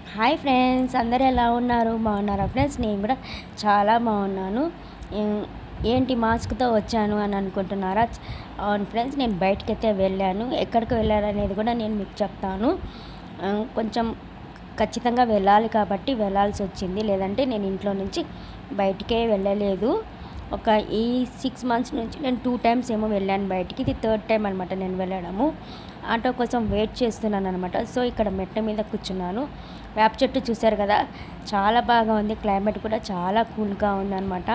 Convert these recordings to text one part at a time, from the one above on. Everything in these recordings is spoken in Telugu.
హాయ్ ఫ్రెండ్స్, అందరూ ఎలా ఉన్నారు? బాగున్నారా ఫ్రెండ్స్? నేను కూడా చాలా బాగున్నాను. ఏంటి మాస్క్తో వచ్చాను అని అనుకుంటున్నారా? అవును ఫ్రెండ్స్, నేను బయటకైతే వెళ్ళాను. ఎక్కడికి వెళ్ళాను అనేది కూడా నేను మీకు చెప్తాను. కొంచెం ఖచ్చితంగా వెళ్ళాలి కాబట్టి వెళ్ళాల్సి వచ్చింది, లేదంటే నేను ఇంట్లో నుంచి బయటికే వెళ్ళలేదు. ఈ 6 మంత్స్ నుంచి నేను 2 టైమ్స్ ఏమో వెళ్ళాను బయటికి. ఇది 3rd టైం అనమాట నేను వెళ్ళడము. ఆటో కోసం వెయిట్ చేస్తున్నాను అనమాట. సో ఇక్కడ మెట్ల మీద కూర్చున్నాను. వేప చెట్టు చూశారు కదా, చాలా బాగా ఉంది. క్లైమేట్ కూడా చాలా కూల్గా ఉందన్నమాట.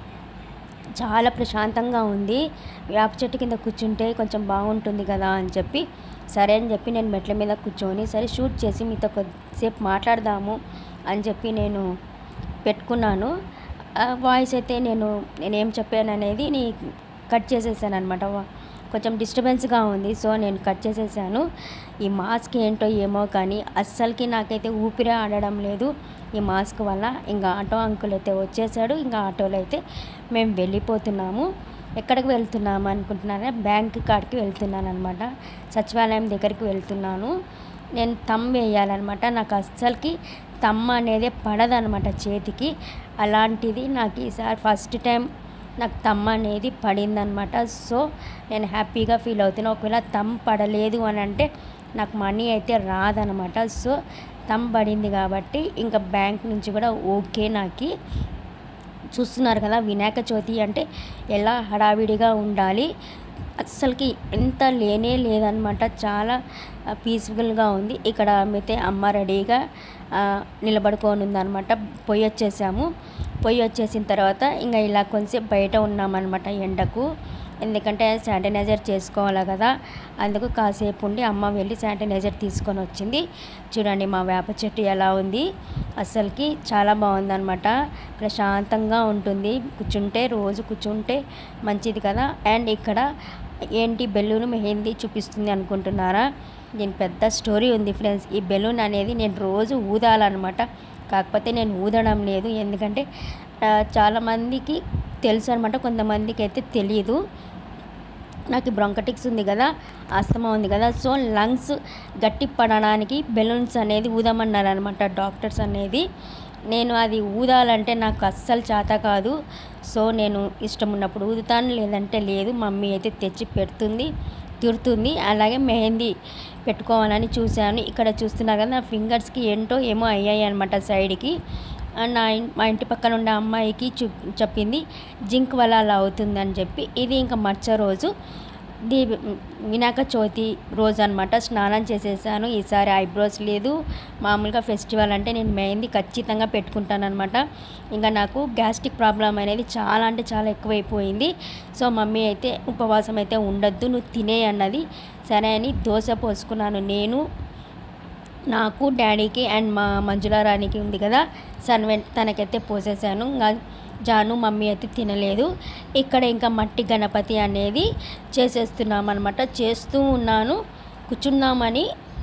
చాలా ప్రశాంతంగా ఉంది. వేప చెట్టు కింద కూర్చుంటే కొంచెం బాగుంటుంది కదా అని చెప్పి సరే అని చెప్పి నేను మెట్ల మీద కూర్చొని సరే షూట్ చేసి మీతో కొద్దిసేపు మాట్లాడదాము అని చెప్పి నేను పెట్టుకున్నాను. వాయిస్ అయితే నేనేం చెప్పాను అనేది కట్ చేసేసాను అనమాట. కొంచెం డిస్టర్బెన్స్గా ఉంది, సో నేను కట్ చేసేసాను. ఈ మాస్క్ ఏంటో ఏమో కానీ అస్సలకి నాకైతే ఊపిరి ఆడడం లేదు ఈ మాస్క్ వల్ల. ఇంకా ఆటో అంకుల్ అయితే వచ్చేసాడు. ఇంకా ఆటోలో అయితే మేము వెళ్ళిపోతున్నాము. ఎక్కడికి వెళ్తున్నాము అనుకుంటున్నారా? బ్యాంక్ కాడికి వెళ్తున్నాను అనమాట. సచివాలయం దగ్గరికి వెళ్తున్నాను. నేను తమ్ వేయాలన్నమాట. నాకు అస్సలకి తమ్ అనేది పడదనమాట చేతికి. అలాంటిది నాకు ఈసారి ఫస్ట్ టైం నాకు తమ్ అనేది పడిందనమాట. సో నేను హ్యాపీగా ఫీల్ అవుతున్నాను. ఒకవేళ తమ్ పడలేదు అని అంటే నాకు మనీ అయితే రాదనమాట. సో తమ్ పడింది కాబట్టి ఇంకా బ్యాంక్ నుంచి కూడా ఓకే. నాకు చూస్తున్నారు కదా, వినాయక చవితి అంటే ఎలా హడావిడిగా ఉండాలి. అస్సలకి ఎంత లేనే లేదనమాట. చాలా పీస్ఫుల్గా ఉంది. ఇక్కడ అయితే అమ్మ రెడీగా నిలబడుకొని ఉందన్నమాట. పొయ్యి వచ్చేసిన తర్వాత ఇంకా ఇలా కొంచెంసేపు బయట ఉన్నామన్నమాట ఎండకు. ఎందుకంటే శానిటైజర్ చేసుకోవాలి కదా, అందుకు కాసేపు ఉండి అమ్మ వెళ్ళి శానిటైజర్ తీసుకొని వచ్చింది. చూడండి మా వేప చెట్టు ఎలా ఉంది. అస్సలకి చాలా బాగుందన్నమాట. ప్రశాంతంగా ఉంటుంది. రోజు కూర్చుంటే మంచిది కదా. అండ్ ఇక్కడ ఏంటి బెలూన్ మెహందీ చూపిస్తుంది అనుకుంటున్నారా? దీని పెద్ద స్టోరీ ఉంది ఫ్రెండ్స్. ఈ బెలూన్ అనేది నేను రోజు ఊదాలన్నమాట. కాకపోతే నేను ఊదడం లేదు, ఎందుకంటే చాలామందికి తెలుసు అనమాట, కొంతమందికి అయితే తెలియదు. నాకు బ్రాంకటిక్స్ ఉంది కదా, ఆస్తమా ఉంది కదా. సో లంగ్స్ గట్టి పడడానికి బెలూన్స్ అనేది ఊదమన్నారు అనమాట డాక్టర్స్ అనేది. నేను అది ఊదాలంటే నాకు అస్సలు చేత కాదు. సో నేను ఇష్టం ఉన్నప్పుడు ఊదుతాను, లేదంటే లేదు. మమ్మీ అయితే తెచ్చి తిడుతుంది. అలాగే మెహందీ పెట్టుకోవాలని చూశాను. ఇక్కడ చూస్తున్నారు కదా, నా ఫింగర్స్కి ఏంటో ఏమో అయ్యాయి అనమాట సైడ్కి. మా ఇంటి పక్కన ఉండే అమ్మాయికి చెప్పింది జింక్ వల్ల అలా అవుతుందని చెప్పి. ఇది ఇంకా మచ్చ రోజు, వినాయక చవితి రోజు అనమాట. స్నానం చేసేసాను. ఈసారి ఐబ్రోస్ లేదు. మామూలుగా ఫెస్టివల్ అంటే నేను మెహందీ ఖచ్చితంగా పెట్టుకుంటాను అనమాట. ఇంకా నాకు గ్యాస్ట్రిక్ ప్రాబ్లం అనేది చాలా అంటే చాలా ఎక్కువైపోయింది. సో మమ్మీ అయితే ఉపవాసం అయితే ఉండొద్దు, నువ్వు తినే అన్నది. సరే అని దోశ పోసుకున్నాను. నాకు డాడీకి అండ్ మా మంజులారానికి ఉంది కదా తనకైతే పోసేసాను. ఇంకా జాను మమ్మీ అయితే తినలేదు. ఇక్కడ ఇంకా మట్టి గణపతి అనేది చేసేస్తున్నామన్నమాట. చేస్తూ ఉన్నాను కూర్చున్నామని.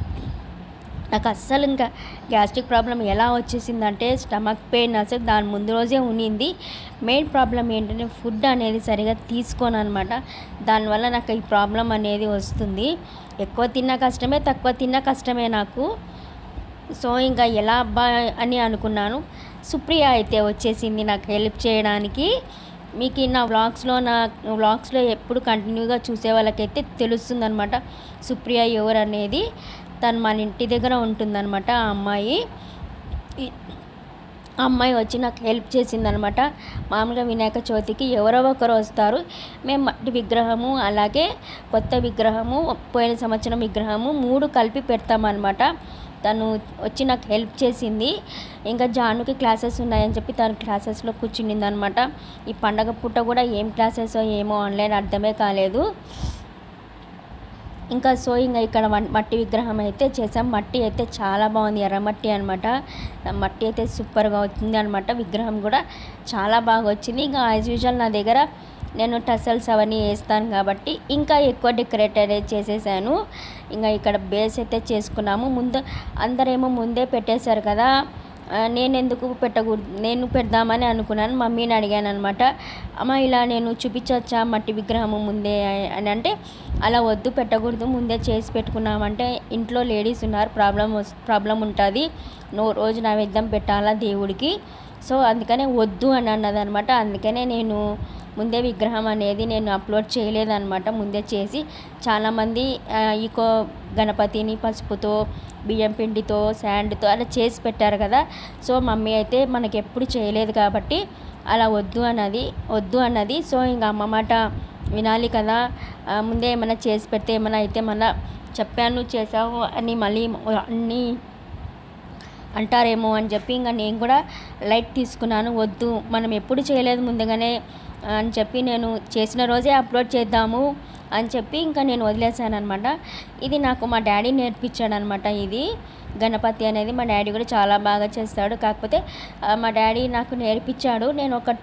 నాకు అస్సలు ఇంకా గ్యాస్ట్రిక్ ప్రాబ్లం ఎలా వచ్చేసిందంటే స్టమక్ పెయిన్ అసలు దాని ముందు రోజే ఉన్నింది. మెయిన్ ప్రాబ్లం ఏంటంటే ఫుడ్ అనేది సరిగా తీసుకోను అనమాట. దానివల్ల నాకు ఈ ప్రాబ్లం అనేది వస్తుంది. ఎక్కువ తిన్నా కష్టమే, తక్కువ తిన్నా కష్టమే నాకు. సో ఇంకా ఎలా అబ్బా అని అనుకున్నాను. సుప్రియ అయితే వచ్చేసింది నాకు హెల్ప్ చేయడానికి. మీకు నా వ్లాగ్స్లో ఎప్పుడు కంటిన్యూగా చూసే వాళ్ళకైతే తెలుస్తుందనమాట సుప్రియ ఎవరు అనేది. తను మన ఇంటి దగ్గర ఉంటుందన్నమాట. ఆ అమ్మాయి వచ్చి నాకు హెల్ప్ చేసిందనమాట. మామూలుగా వినాయక చవితికి ఎవరో ఒకరు వస్తారు. మేము మట్టి విగ్రహము, అలాగే కొత్త విగ్రహము, పోయిన సంవత్సరం విగ్రహము 3 కలిపి పెడతామన్నమాట. తను వచ్చి నాకు హెల్ప్ చేసింది. ఇంకా జానుకి క్లాసెస్ ఉన్నాయని చెప్పి తను క్లాసెస్లో కూర్చునింది అనమాట. ఈ పండగ పూట కూడా ఏం క్లాసెస్ ఏమో ఆన్లైన్ అర్థమే కాలేదు. ఇంకా ఇక్కడ మట్టి విగ్రహం అయితే చేసాం. మట్టి అయితే చాలా బాగుంది, ఎర్రమట్టి అనమాట. మట్టి అయితే సూపర్గా వచ్చింది అనమాట. విగ్రహం కూడా చాలా బాగా వచ్చింది. ఇంకా యాజ్ యూజువల్ నా దగ్గర నేను టసల్స్ అవన్నీ వేస్తాను కాబట్టి ఇంకా ఎక్కువ డెకరేట్ అనేది చేసేసాను. ఇంకా ఇక్కడ బేస్ అయితే చేసుకున్నాము. అందరేమో ముందే పెట్టేశారు కదా, నేనెందుకు పెట్టకూడదు, నేను పెడదామని అనుకున్నాను. మమ్మీని అడిగాను అనమాట, అమ్మ ఇలా నేను చూపించవచ్చా మట్టి విగ్రహము ముందే అని అంటే, అలా వద్దు, పెట్టకూడదు, ముందే చేసి పెట్టుకున్నామంటే ఇంట్లో లేడీస్ ఉన్నారు, ప్రాబ్లం ఉంటుంది, రోజు నైవేద్యం పెట్టాలా దేవుడికి, సో అందుకనే వద్దు అని అన్నదనమాట. అందుకనే నేను ముందే విగ్రహం అనేది నేను అప్లోడ్ చేయలేదన్నమాట. ముందే చేసి చాలామంది ఈకో గణపతిని పసుపుతో, బియ్యం పిండితో, శాండ్తో అలా చేసి పెట్టారు కదా. సో మమ్మీ అయితే మనకి ఎప్పుడు చేయలేదు కాబట్టి అలా వద్దు అన్నది. సో ఇంకా అమ్మ మాట వినాలి కదా, ముందే ఏమైనా చేసి పెడితే ఏమైనా అయితే మళ్ళీ చెప్పాను చేసావు అని మళ్ళీ అన్నీ అంటారేమో అని చెప్పి ఇంకా నేను కూడా లైట్ తీసుకున్నాను. వద్దు, మనం ఎప్పుడు చేయలేదు ముందుగానే అని చెప్పి నేను చేసిన రోజే అప్లోడ్ చేద్దాము అని చెప్పి ఇంకా నేను వదిలేసాను అనమాట. ఇది నాకు మా డాడీ నేర్పించాడు అనమాట. ఇది గణపతి అనేది మా డాడీ కూడా చాలా బాగా చేస్తాడు. కాకపోతే మా డాడీ నాకు నేర్పించాడు. నేను ఒక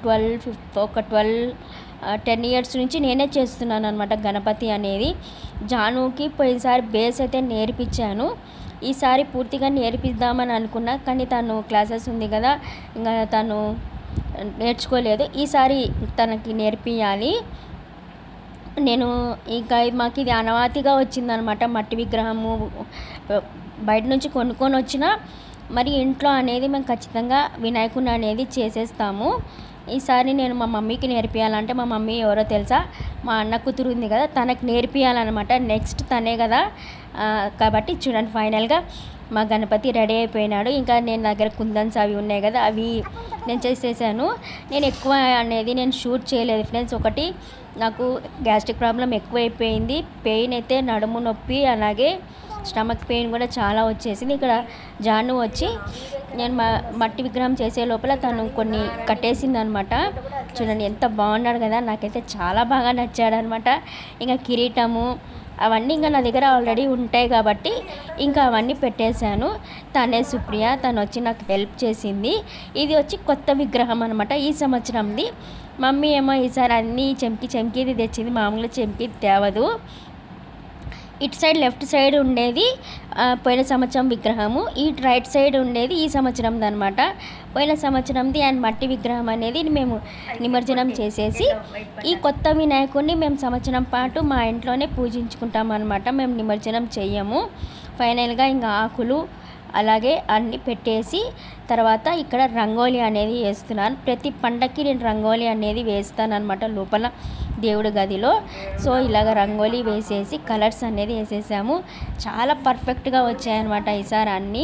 10 ఇయర్స్ నుంచి నేనే చేస్తున్నాను అనమాట గణపతి అనేది. జానుకి పోయినసారి బేస్ అయితే నేర్పించాను, ఈసారి పూర్తిగా నేర్పిద్దామని అనుకున్నా, కానీ తను క్లాసెస్ ఉంది కదా, ఇంకా తను నేర్చుకోలేదు. ఈసారి తనకి నేర్పియాలి. నేను ఇంకా మాకు ఇది అనవాతిగా వచ్చిందనమాట. మట్టి విగ్రహము బయట నుంచి కొనుక్కొని వచ్చినా మరి ఇంట్లో అనేది మేము ఖచ్చితంగా వినాయకుని అనేది చేసేస్తాము. ఈసారి నేను మా మమ్మీకి నేర్పియాలంటే, మా మమ్మీ ఎవరో తెలుసా, మా అన్న కూతురు ఉంది కదా, తనకు నేర్పియాలన్నమాట. నెక్స్ట్ తనే కదా, కాబట్టి చూడండి ఫైనల్గా మా గణపతి రెడీ అయిపోయినాడు. ఇంకా నేను దగ్గర కుందన్స్ అవి ఉన్నాయి కదా, అవి నేను చేసేసాను. నేను ఎక్కువ అనేది నేను షూట్ చేయలేదు ఫ్రెండ్స్. ఒకటి నాకు గ్యాస్ట్రిక్ ప్రాబ్లం ఎక్కువైపోయింది, పెయిన్ అయితే నడుము నొప్పి, అలాగే స్టమక్ పెయిన్ కూడా చాలా వచ్చేసింది. ఇక్కడ జాను వచ్చి నేను మట్టి విగ్రహం చేసే లోపల తను కొన్ని కట్టేసింది అనమాట. చూడండి ఎంత బాగున్నాడు కదా, నాకైతే చాలా బాగా నచ్చాడు అనమాట. ఇంకా కిరీటము అవన్నీ ఇంకా నా దగ్గర ఆల్రెడీ ఉంటాయి కాబట్టి ఇంకా అవన్నీ పెట్టేశాను. తనే సుప్రియ, తను వచ్చి నాకు హెల్ప్ చేసింది. ఇది వచ్చి కొత్త విగ్రహం అనమాట, ఈ సంవత్సరంది. మమ్మీ ఏమో ఈసారి అన్నీ చెంకిది తెచ్చింది, మామూలుగా చెంకిది తేవదు. ఇటు సైడ్ లెఫ్ట్ సైడ్ ఉండేది పోయిన సంవత్సరం విగ్రహము, ఈ రైట్ సైడ్ ఉండేది ఈ సంవత్సరంది అనమాట. పోయిన సంవత్సరంది అండ్ మట్టి విగ్రహం అనేది మేము నిమజ్జనం చేసేసి, ఈ కొత్త వినాయకుడిని మేము సంవత్సరం పాటు మా ఇంట్లోనే పూజించుకుంటాం అనమాట. మేము నిమజ్జనం చెయ్యము. ఫైనల్గా ఇంకా ఆకులు అలాగే అన్నీ పెట్టేసి తర్వాత ఇక్కడ రంగోలీ అనేది వేస్తున్నాను. ప్రతి పండక్కి నేను రంగోలీ అనేది వేస్తాను అనమాట లోపల దేవుడి గదిలో. సో ఇలాగ రంగోలీ వేసేసి కలర్స్ అనేది వేసేసాము. చాలా పర్ఫెక్ట్గా వచ్చాయన్నమాట ఈసారి అన్నీ.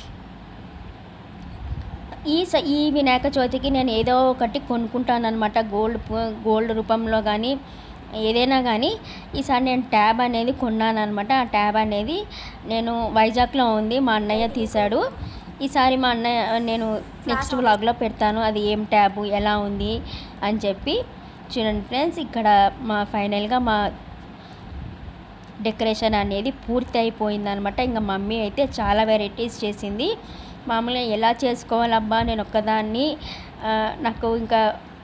ఈ వినాయక చవితికి నేను ఏదో ఒకటి కొనుక్కుంటాను అనమాట, గోల్డ్ రూపంలో కానీ ఏదైనా కానీ. ఈసారి నేను ట్యాబ్ అనేది కొన్నాను అనమాట. ఆ ట్యాబ్ అనేది నేను వైజాగ్లో ఉంది, మా అన్నయ్య తీశాడు. ఈసారి మా అన్నయ్య, నేను నెక్స్ట్ వ్లాగ్లో పెడతాను అది ఏం ట్యాబు ఎలా ఉంది అని చెప్పి. చూడండి ఫ్రెండ్స్, ఇక్కడ మా ఫైనల్గా మా డెకరేషన్ అనేది పూర్తి అయిపోయిందనమాట. ఇంకా మమ్మీ అయితే చాలా వెరైటీస్ చేసింది. మామూలుగా ఎలా చేసుకోవాలబ్బా నేను ఒక్కదాన్ని, నాకు ఇంకా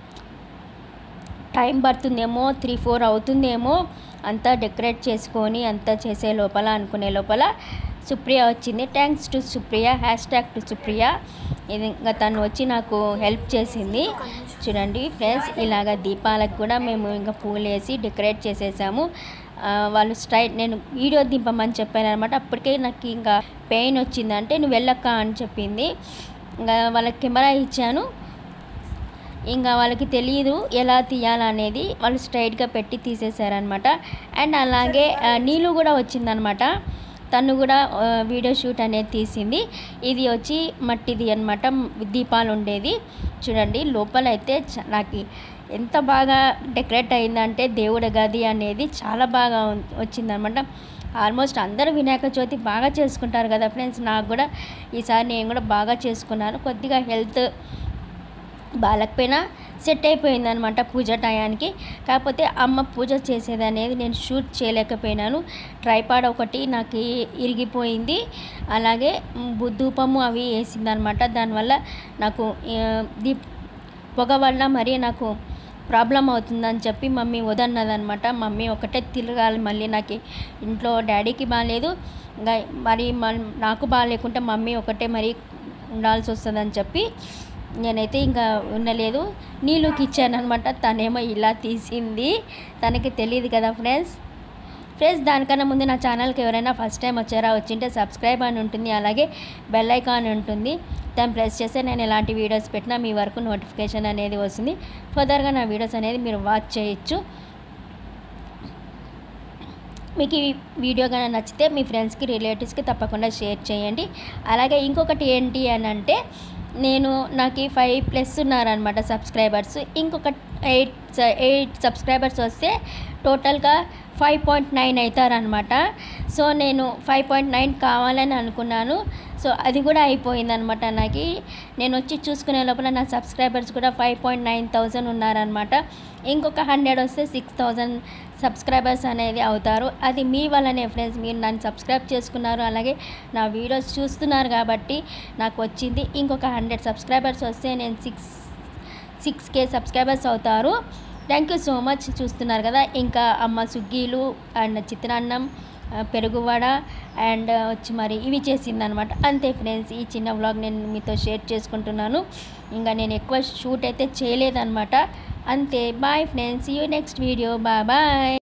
టైం పడుతుందేమో, 3-4 అవుతుందేమో అంతా డెకరేట్ చేసుకొని అంతా చేసే లోపల అనుకునే లోపల సుప్రియ వచ్చింది. Thanks to Supriya, #to Supriya. ఇది ఇంకా తను వచ్చి నాకు హెల్ప్ చేసింది. చూడండి ఫ్రెండ్స్, ఇలాగ దీపాలకు కూడా మేము ఇంకా పూలు వేసి డెకరేట్ చేసేసాము. వాళ్ళు నేను వీడియో దింపమని చెప్పాను అనమాట. అప్పటికే నాకు ఇంకా పెయిన్ వచ్చిందంటే నువ్వు వెళ్ళక్క అని చెప్పింది. ఇంకా వాళ్ళకి కెమెరా ఇచ్చాను, ఇంకా వాళ్ళకి తెలియదు ఎలా తీయాలనేది, వాళ్ళు స్ట్రైట్గా పెట్టి తీసేశారనమాట. అండ్ అలాగే నీళ్ళు కూడా వచ్చిందనమాట, తను కూడా వీడియో షూట్ అనేది తీసింది. ఇది వచ్చి మట్టిది అనమాట, దీపాలు ఉండేది. చూడండి లోపల అయితే నాకు ఎంత బాగా డెకరేట్ అయిందంటే దేవుడి గది అనేది చాలా బాగా వచ్చిందనమాట. ఆల్మోస్ట్ అందరూ వినాయక చవితి బాగా చేసుకుంటారు కదా ఫ్రెండ్స్. నాకు కూడా ఈసారి నేను కూడా బాగా చేసుకున్నాను. కొద్దిగా హెల్త్ బాగాలేకపోయినా సెట్ అయిపోయిందనమాట పూజ టయానికి. కాకపోతే అమ్మ పూజ చేసేది అనేది నేను షూట్ చేయలేకపోయినాను. ట్రైపాడ్ ఒకటి నాకు ఇరిగిపోయింది, అలాగే ధూపము అవి వేసిందనమాట. దానివల్ల నాకు పొగ వల్ల మరి నాకు ప్రాబ్లం అవుతుందని చెప్పి మమ్మీ వదన్నదనమాట. మమ్మీ ఒకటే తిరగాలి, మళ్ళీ నాకు ఇంట్లో డాడీకి బాగాలేదు, ఇంకా మరి నాకు బాగాలేకుంటే మమ్మీ ఒకటే మరి ఉండాల్సి వస్తుందని చెప్పి నేనైతే ఇంకా ఉండలేదు, నీళ్ళకి ఇచ్చాను అనమాట. తనేమో ఇలా తీసింది, తనకి తెలియదు కదా ఫ్రెండ్స్. దానికన్నా ముందు నా ఛానల్కి ఎవరైనా ఫస్ట్ టైం వచ్చారా, వచ్చింటే సబ్స్క్రైబ్ అని ఉంటుంది, అలాగే బెల్ ఐకాన్ ఉంటుంది, దాన్ని ప్రెస్ చేస్తే నేను ఎలాంటి వీడియోస్ పెట్టినా మీ వరకు నోటిఫికేషన్ అనేది వస్తుంది. ఫర్దర్గా నా వీడియోస్ అనేది మీరు వాచ్ చేయొచ్చు. మీకు ఈ వీడియో కానీ నచ్చితే మీ ఫ్రెండ్స్కి, రిలేటివ్స్కి తప్పకుండా షేర్ చేయండి. అలాగే ఇంకొకటి ఏంటి అని అంటే, నాకు 5+ ఉన్నారనమాట సబ్స్క్రైబర్స్. ఇంకొక 8 సబ్స్క్రైబర్స్ వస్తే టోటల్గా 5.9 అవుతారనమాట. సో నేను 5.9 కావాలని అనుకున్నాను. సో అది కూడా అయిపోయిందనమాట. నేను వచ్చి చూసుకునే లోపల నా సబ్స్క్రైబర్స్ కూడా 5.9,000 ఉన్నారనమాట. ఇంకొక 100 వస్తే 6,000 సబ్స్క్రైబర్స్ అనేది అవుతారు. అది మీ వల్లనే ఫ్రెండ్స్, మీరు నన్ను సబ్స్క్రైబ్ చేసుకున్నారు, అలాగే నా వీడియోస్ చూస్తున్నారు కాబట్టి నాకు వచ్చింది. ఇంకొక 100 సబ్స్క్రైబర్స్ వస్తే నేను 6K సబ్స్క్రైబర్స్ అవుతారు. Thank you so much. చూస్తున్నారు కదా, ఇంకా అమ్మ సుగ్గీలు అండ్ చిత్రాన్నం, పెరుగువడ అండ్ వచ్చి మరి ఇవి చేసిందనమాట. అంతే ఫ్రెండ్స్, ఈ చిన్న వ్లాగ్ నేను మీతో షేర్ చేసుకుంటున్నాను. ఇంకా నేను ఎక్కువ షూట్ అయితే చేయలేదన్నమాట. అంతే. Bye friends, see you next video. Bye.